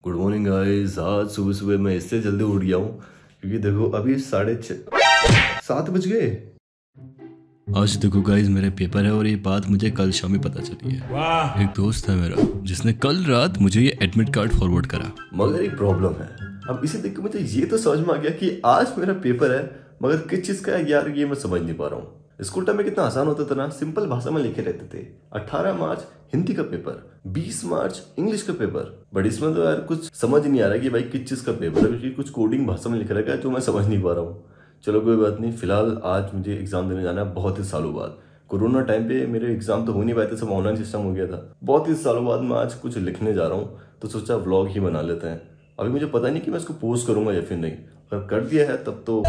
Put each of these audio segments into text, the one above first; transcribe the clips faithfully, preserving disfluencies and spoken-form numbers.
Good morning guys. आज सुबह सुबह मैं इससे जल्दी उठ गया हूँ क्योंकि देखो अभी साढ़े छः सात बज गए। आज देखो गाइस मेरे पेपर है और ये बात मुझे कल शाम में पता चली है। एक दोस्त है मेरा जिसने कल रात मुझे ये एडमिट कार्ड फॉरवर्ड करा। मगर एक प्रॉब्लम है। अब इसे देख के मुझे ये तो समझ में आ गया कि आज मेरा पेपर है, मगर किस चीज का है यार ये मैं समझ नहीं पा रहा हूँ। स्कूल टाइम में कितना आसान होता था ना, सिंपल भाषा में लिखे रहते थे। अठारह मार्च हिंदी का पेपर, बीस मार्च इंग्लिश का पेपर। बट इसमें तो यार कुछ समझ नहीं आ रहा कि भाई किस चीज का पेपर है, क्योंकि कुछ कोडिंग भाषा में लिख रखा है जो मैं समझ नहीं पा रहा हूँ। चलो कोई बात नहीं, फिलहाल आज मुझे एग्जाम देने जाना है बहुत ही सालों बाद। कोरोना टाइम पे मेरे एग्जाम तो हो नहीं पाए थे, सब ऑनलाइन सिस्टम हो गया था। बहुत ही सालों बाद मैं आज कुछ लिखने जा रहा हूँ, तो सोचा व्लॉग ही बना लेते हैं। अभी मुझे पता नहीं कि मैं इसको पोस्ट करूंगा या फिर नहीं, अगर कर दिया है तब तो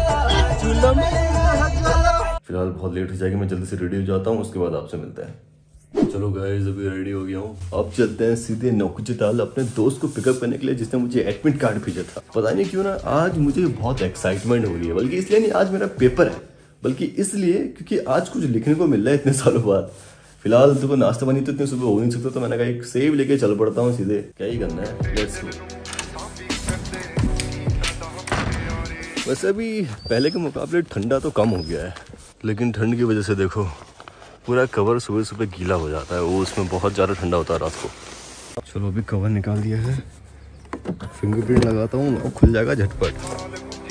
फिलहाल बहुत लेट हो जाएगी। मैं जल्दी से रेडी हो जाता हूँ, उसके बाद आपसे मिलते हैं। चलो गाइस अभी रेडी हो गया हूँ, अब चलते हैं सीधे नौकुचिताल अपने दोस्त को पिकअप करने के लिए जिसने मुझे एडमिट कार्ड भेजा था। पता नहीं क्यों ना आज मुझे बहुत एक्साइटमेंट हो रही है, बल्कि इसलिए नहीं आज मेरा पेपर है, बल्कि इसलिए क्योंकि आज कुछ लिखने को मिल रहा है इतने सालों बाद। फिलहाल तो नाश्ता पानी तो इतने सुबह हो नहीं सकता, तो मैंने कहा एक सेब लेके चल पड़ता हूँ सीधे, क्या ही करना है, लेट्स गो। वैसे अभी पहले के मुकाबले ठंडा तो कम हो गया है, लेकिन ठंड की वजह से देखो पूरा कवर सुबह सुबह गीला हो जाता है, वो उसमें बहुत ज़्यादा ठंडा होता है रात को। चलो अभी कवर निकाल दिया है, फिंगरप्रिंट लगाता हूँ और खुल जाएगा झटपट।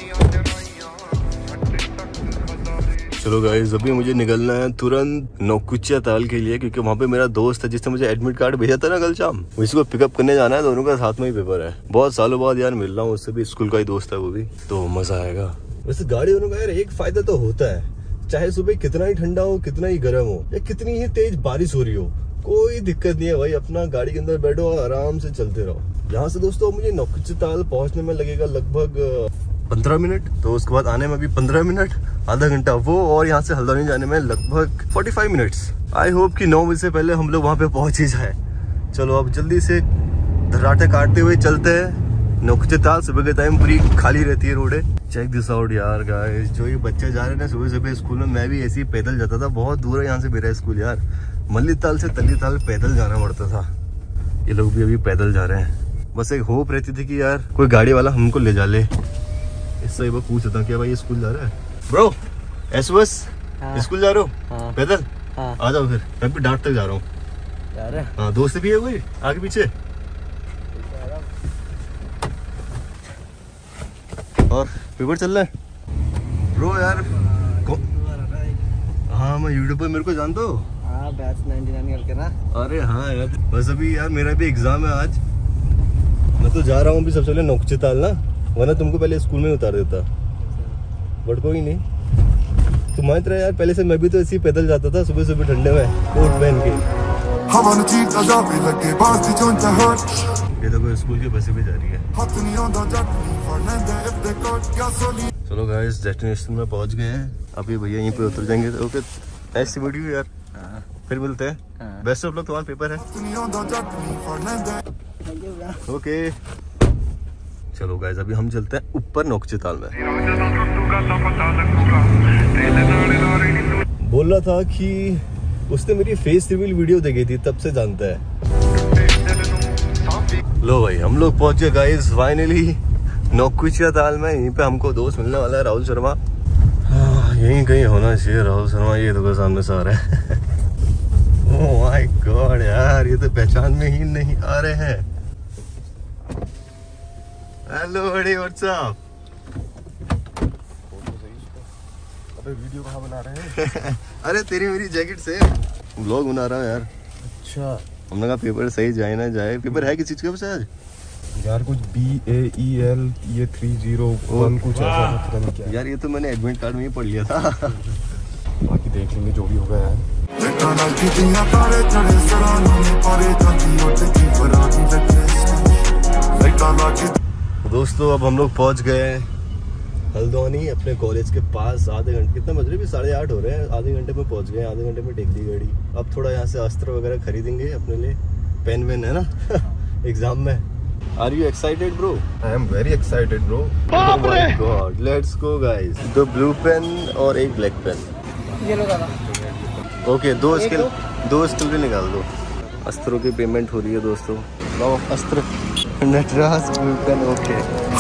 चलो गाइस अभी मुझे निकलना है तुरंत नौकुचिताल के लिए, क्योंकि वहाँ पे मेरा दोस्त है जिसने मुझे एडमिट कार्ड भेजा था ना कल शाम, उसी को पिकअप करने जाना है। दोनों का साथ में ही पेपर है, बहुत सालों बाद यार मिल रहा हूँ उससे भी, स्कूल का ही दोस्त है वो भी, तो मजा आएगा। वैसे गाड़ी होने का यार एक फायदा तो होता है, चाहे सुबह कितना ही ठंडा हो, कितना ही गर्म हो, या कितनी ही तेज बारिश हो रही हो, कोई दिक्कत नहीं है भाई, अपना गाड़ी के अंदर बैठो और आराम से चलते रहो। यहाँ से दोस्तों मुझे नौकुचिताल पहुंचने में लगेगा लगभग पंद्रह मिनट, तो उसके बाद आने में भी पंद्रह मिनट, आधा घंटा वो, और यहाँ से हल्द्वानी जाने में लगभग पैंतालीस मिनट्स। आई होप कि नौ बजे से पहले हम लोग वहाँ पे पहुंच ही जाए। चलो अब जल्दी से धर्राटे काटते हुए चलते हैं नौकुचिताल। सुबह के टाइम पूरी खाली रहती है रोडें। चेक दिस आउट यार गाइस, जो ये बच्चे जा रहे हैं ना सुबह सुबह स्कूल में, मैं भी ऐसे ही पैदल जाता था, बहुत दूर है यहाँ से मेरा स्कूल यार। मल्लीताल से तल्लीताल पैदल जाना पड़ता था, ये लोग भी अभी पैदल जा रहे हैं। बस एक होप रहती थी कि यार कोई गाड़ी वाला हमको ले जा ले। इससे वो पूछ था क्या भाई ये स्कूल जा रहा है ब्रो, एस बस स्कूल जा रहे हो? हाँ। पैदल? हाँ। आ जाओ फिर, मैं भी डांट तक जा रहा हूँ। हाँ दोस्त भी है कोई आगे पीछे? और पेपर चल रहा है ब्रो यार? हाँ मैं यूट्यूब पे मेरे को जानता हो? हाँ बैच निन्यानवे करके ना। अरे हाँ यार, बस अभी यार मेरा भी एग्जाम है आज, मैं तो जा रहा हूँ अभी सबसे पहले नौकुचिताल ना, वरना तुमको पहले स्कूल में उतार देता, बट कोई नहीं। तुम मान रहे यार, पहले से मैं भी तो ऐसे ही पैदल जाता था सुबह सुबह ठंडे में कोट पहन के। ये देखो स्कूल की बसें भी जा रही है। चलो गाइस डेस्टिनेशन में पहुंच गए हैं, अभी भैया यहीं पे उतर जाएंगे। Okay nice to meet you यार, फिर मिलते हैं। बेस्ट ऑफ लक, तुम्हारा पेपर है। ओके चलो गाइस अभी हम चलते हैं ऊपर नौकुचिताल में। बोल रहा था कि उसने मेरी फेस रिवील वीडियो देखी थी, तब से जानता है। लो भाई हम लोग पहुंच गए गाइस फाइनली नौकुचिताल में। यहीं पे हमको दोस्त मिलने वाला है राहुल शर्मा। हाँ, यहीं कहीं होना चाहिए राहुल शर्मा, ये तो सामने से आ रहा है। ओह माय गॉड यार, ये तो पहचान में ही नहीं आ रहे हैं। हेलो बड़ी, व्हाट्स अप? अबे वीडियो कहाँ बना रहे हैं? अरे तेरी मेरी जैकेट से व्लॉग बना रहा हूँ यार। अच्छा हमने कहा पेपर सही जाए ना जाए। पेपर है किस चीज का वैसे आज? यार कुछ बी ए ई एल ये थ्री जीरो वन कुछ ऐसा पता नहीं क्या यार, ये तो मैंने एडमिट कार्ड में ही पढ़ लिया था। बाकी देख लेंगे जो भी होगा यार। दोस्तों अब हम लोग पहुंच गए हल्द्वानी अपने कॉलेज के पास। आधे घंटे, कितना बज रहे? भी साढ़े आठ हो रहे हैं, आधे घंटे में पहुंच गए। आधे घंटे में टेक दी गाड़ी। अब थोड़ा यहाँ से अस्त्र वगैरह खरीदेंगे अपने लिए, पेन वेन है ना एग्जाम में। Are you excited bro? I am very excited bro. Oh my god, let's go guys. दो ब्लू पेन और एक ब्लैक पेन। ये लो दादा। ओके दो स्किल, दो स्किल भी निकाल दो। अस्त्रों की पेमेंट हो रही है दोस्तों। लॉ ऑफ अस्त्र नटराज ओके।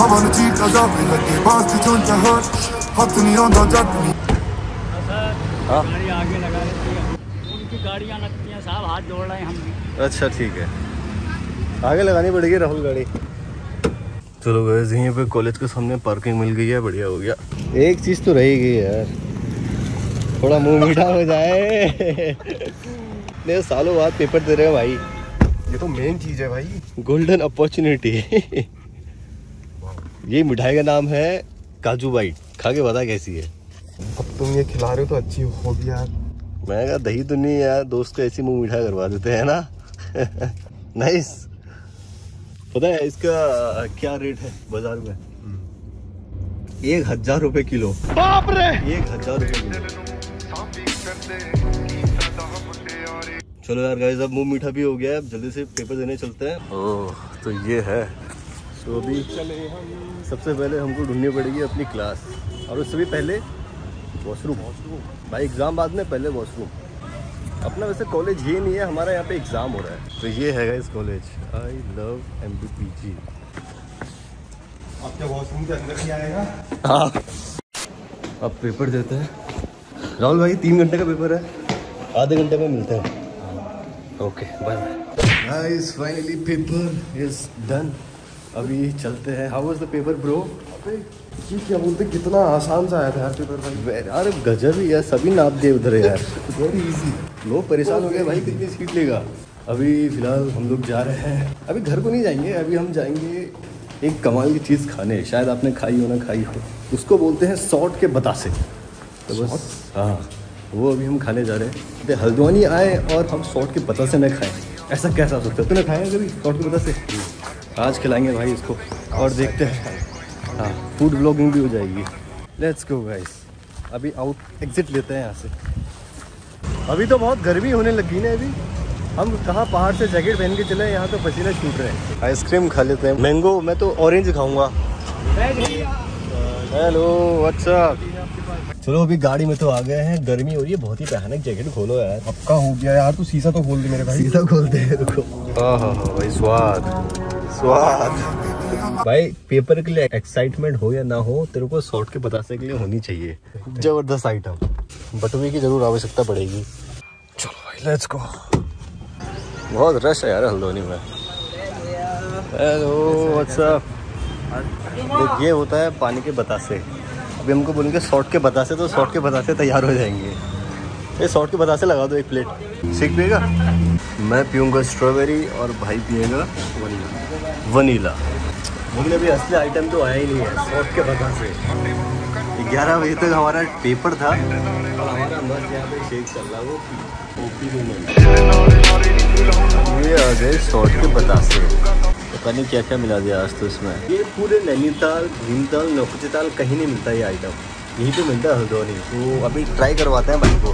गाड़ी आगे लगा देती है, उनकी गाड़ियाँ लगती हैं साहब, हाथ जोड़ रहे हैं हम भी। अच्छा ठीक है, आगे लगानी पड़ेगी राहुल गाड़ी। चलो गाइस यहीं पे कॉलेज के सामने पार्किंग मिल गई है, बढ़िया हो गया। एक चीज़ तो रहेगी यार, थोड़ा मुंह मीठा हो जाए। नहीं सालों बाद पेपर दे रहे हो भाई, ये तो मेन चीज है भाई, गोल्डन अपॉर्चुनिटी। ये मिठाई का नाम है काजू बाइट, खा के बता कैसी है। अब तुम ये खिला रहे हो तो अच्छी होगी यार। मैं कहा दही तो नहीं यार, दोस्त को ऐसी मुंह मीठा करवा देते हैं ना। नाइस। पता है इसका क्या रेट है बाजार में? एक हजार रुपए किलो। बाप रे, एक हजार रुपए किलो। चलो यार गाइस, अब मुंह मीठा भी हो गया है, अब जल्दी से पेपर देने चलते हैं। ओह तो ये है। तो अभी सबसे पहले हमको ढूंढनी पड़ेगी अपनी क्लास, और उससे भी पहले वॉशरूम। भाई एग्जाम बाद में, पहले वॉशरूम। अपना वैसे कॉलेज ये नहीं है, हमारा यहाँ पे एग्जाम हो रहा है। तो ये है guys college, I love M B P G. आपके वॉशरूम के अंदर ही आएगा। हाँ अब पेपर देते हैं राहुल भाई, तीन घंटे का पेपर है, आधे घंटे में मिलते हैं। Okay bye bye guys, finally paper is done. अभी चलते हैं। How was the paper bro? ये क्या बोलते, कितना आसान सा आया था यार पेपर भाई। अरे गजब ही यार, सभी नाप दिए उधर यार। Very easy. लोग परेशान हो गए भाई, कितनी सीट लेगा। अभी फिलहाल हम लोग जा रहे हैं, अभी घर को नहीं जाएंगे, अभी हम जाएंगे एक कमाल की चीज़ खाने। शायद आपने खाई हो ना खाई हो, उसको बोलते हैं सॉट के बतासे। तो बस हाँ, वो अभी हम खाने जा रहे हैं। तो हल्द्वानी आए और हम सॉट के बतासे न खाएं, ऐसा कैसा सोचते हो? तूने खाया कभी सॉट के बतासे? आज खिलाएंगे भाई इसको, और देखते हैं। हाँ फूड ब्लॉगिंग भी हो जाएगी। लेट्स गो गाइस, अभी आउट एग्जिट लेते हैं यहाँ से। अभी तो बहुत गर्मी होने लगी ना, अभी हम कहाँ पहाड़ से जैकेट पहन के चले, यहाँ तो पसीने छूट रहे हैं। आइसक्रीम खा लेते हैं, मैंगो। मैं तो ऑरेंज खाऊंगा। Hello what's up. चलो अभी गाड़ी में तो आ गए हैं, गर्मी हो रही है बहुत ही, भयानक। जैकेट खोलो यार। पक्का हो गया यार, तू शीशा तो खोल दे मेरे भाई। शीशा खोलते हैं, रुको। हाँ हाँ भाई, स्वाद स्वाद। भाई पेपर के लिए एक्साइटमेंट हो या ना हो, तेरे को सॉर्ट के बतासे के लिए होनी चाहिए। जबरदस्त आइटम, बटुए की जरूर आवश्यकता पड़ेगी। चलो भाई लेट्स गो। बहुत रश है यार हल्द्वानी में। Hello what's up. देख ये होता है पानी के बतासे। अभी हमको बोलेंगे सॉर्ट के बतासे, तो सॉर्ट के बतासे तैयार हो जाएंगे। ये सॉर्ट के बतासे लगा दो एक प्लेट। सीख पिएगा? मैं पीऊँगा स्ट्रॉबेरी और भाई पिएगा वनीला। वनीला लेकिन अभी असली आइटम तो आया ही नहीं है, सॉर्ट के बतासे। ग्यारह बजे तक हमारा पेपर था और हमारा मस्त यहाँ पे शेक चल रहा है, वो ओपी में ये आ गए सॉर्ट के बतासे। पता नहीं क्या क्या मिला दिया आज तो इसमें। ये पूरे नैनीताल, भीमताल, नौकुचिताल कहीं नहीं मिलता ये आइटम, यहीं पे मिलता है हल्द्वानी। तो अभी ट्राई करवाते हैं भाई को।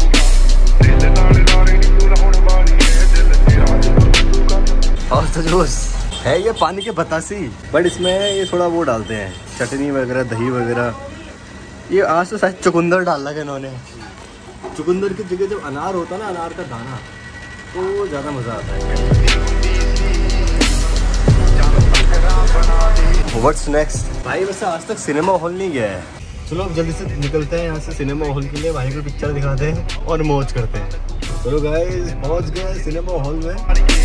और तो जोश है ये पानी के बतासी, बट इसमें ये थोड़ा वो डालते हैं, चटनी वगैरह, दही वगैरह। ये आज तो शायद चुकंदर डाला है इन्होंने। चुकंदर की जगह जब अनार होता है ना, अनार का दाना, तो ज़्यादा मज़ा आता है। What's next? भाई वैसे आज तक सिनेमा हॉल नहीं गया है। चलो अब जल्दी से निकलते हैं यहाँ से सिनेमा हॉल के लिए, भाई को पिक्चर दिखाते हैं और मौज करते हैं। चलो गाइस पहुँच गए सिनेमा हॉल में,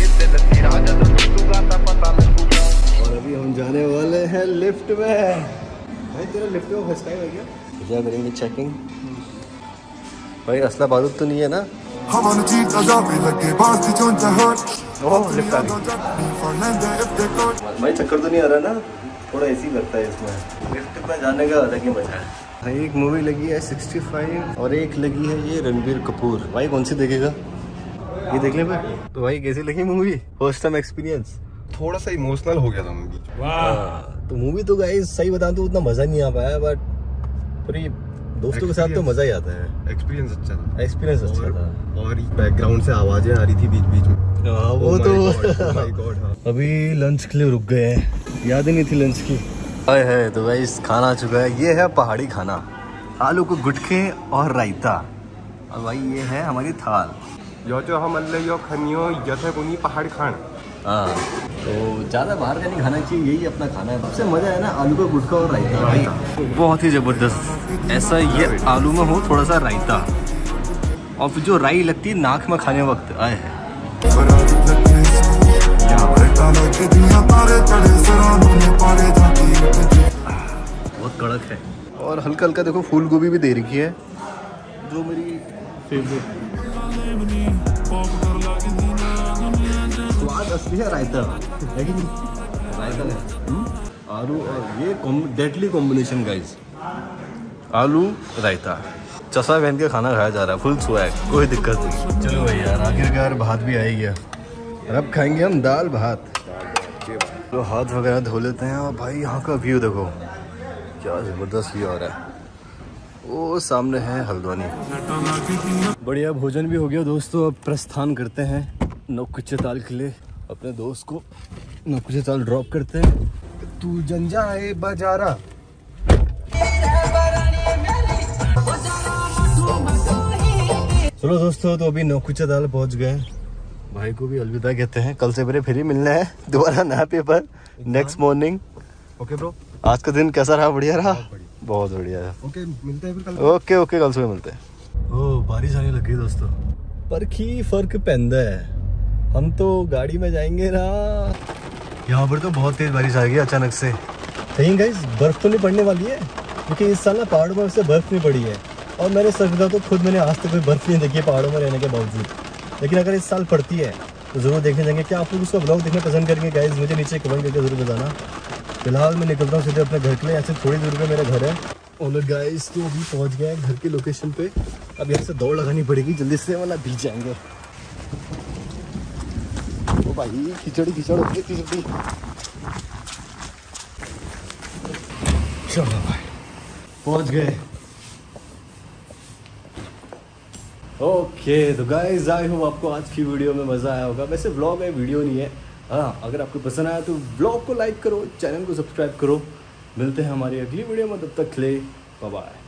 और अभी हम जाने वाले हैं लिफ्ट में। भाई तेरा लिफ्ट में फर्स्ट टाइम है क्या? क्या करेंगे चेकिंग? भाई असला बारूद तो नहीं है ना? ओह लिफ्ट आ गई। भाई चक्कर तो नहीं आ रहा ना? थोड़ा ऐसी लगता है इसमें। लिफ्ट में जाने का अलग ही मजा है। भाई एक मूवी लगी है सिक्सटी फाइव और एक लगी है ये रणबीर कपूर। भाई कौन सी देखेगा? ये देख ले भाई। तो भाई कैसी लगी मूवी? First time experience? थोड़ा सा इमोशनल हो गया था मूवी। वाह। तो मूवी तो गाइस सही बताऊं तो उतना मजा नहीं आ पाया, बट पूरी दोस्तों के साथ तो मजा ही आता है। एक्सपीरियंस अच्छा था। एक्सपीरियंस अच्छा था। और बैकग्राउंड से आवाजें आ रही थी बीच बीच में। हाँ वो तो माय गॉड। हाँ अभी लंच के लिए रुक गए हैं, याद ही नहीं थी लंच की। हाय है तो गाइस खाना आ चुका है। ये है पहाड़ी खाना, आलू को गुटके और रायता। और भाई ये है हमारी थाल। यो जो हम अल्ले यो खनियो यथे कोनी पहाड़ खान। हाँ, तो ज़्यादा बाहर का नहीं खाना चाहिए, यही अपना खाना है। सबसे मज़ा है ना आलू का गुटका और रायता भाई, बहुत ही ज़बरदस्त। ऐसा ये आलू में हो थोड़ा सा रायता, और फिर जो राई लगती है नाक में खाने वक्त, आए है बहुत कड़क है। और हल्का हल्का देखो फूल गोभी भी दे रखी है, जो मेरी फेवरेट। स्वाद असली है रायता, है कि नहीं? रायता है आलू और ये डेडली कॉम्बिनेशन गाइस, आलू रायता। चसा पहन के खाना खाया जा रहा है, फुल स्वैग, कोई दिक्कत नहीं। चलो भाई यार, आखिरकार भात भी आ गया, और अब खाएंगे हम दाल भात। तो हाथ वगैरह धो लेते हैं। और भाई यहाँ का व्यू देखो, क्या ज़बरदस्त व्यू आ रहा है। वो सामने है हल्द्वानी। बढ़िया भोजन भी हो गया दोस्तों, अब प्रस्थान करते हैं नौकुचिया ताल के लिए। अपने दोस्त को नौकुचिया ताल ड्रॉप करते हैं। तू जंजा है बाजारा। चलो दोस्तों, तो अभी नौकुचिया ताल पहुंच गए। भाई को भी अलविदा कहते हैं, कल से मेरे फिर ही मिलना है दोबारा नया paper next morning. Okay bro, आज का दिन कैसा रहा? बढ़िया रहा, बहुत बढ़िया है। ओके मिलते हैं फिर कल। ओके ओके, कल सुबह मिलते हैं। ओ बारिश आने लगी दोस्तों, पर की फर्क पैंदा है। हम तो गाड़ी में जाएंगे ना, यहाँ पर तो बहुत तेज बारिश आ गई अचानक से। कहीं गाइस बर्फ तो नहीं पड़ने वाली है, क्योंकि इस साल ना पहाड़ों में से बर्फ नहीं पड़ी है। और मैंने सच बताऊं तो खुद मैंने आज तक कोई बर्फ नहीं देखी है पहाड़ों में रहने के बावजूद। लेकिन अगर इस साल पड़ती है तो ज़रूर देखने जाएंगे। क्या आप लोग उसका ब्लॉग देखना पसंद करेंगे गाइस? मुझे नीचे कमेंट करके ज़रूर बताना। फिलहाल मैं निकलता हूँ सीधे अपने घर के लिए, ऐसे थोड़ी दूर पे मेरा घर है। और गाइस तो अभी पहुँच गया है घर की लोकेशन पे। अब यहाँ से दौड़ लगानी पड़ेगी जल्दी से, वरना भीग जाएंगे। ओ भाई खिचड़ी खिचड़ हो गई खिचड़ी। चलो भाई पहुँच गए। ओके तो गाइस आई होप आपको आज की वीडियो में मज़ा आया होगा। वैसे व्लॉग है, वीडियो नहीं है। हाँ, अगर आपको पसंद आया तो व्लॉग को लाइक करो, चैनल को सब्सक्राइब करो। मिलते हैं हमारी अगली वीडियो में, तब तक के लिए बाय बाय।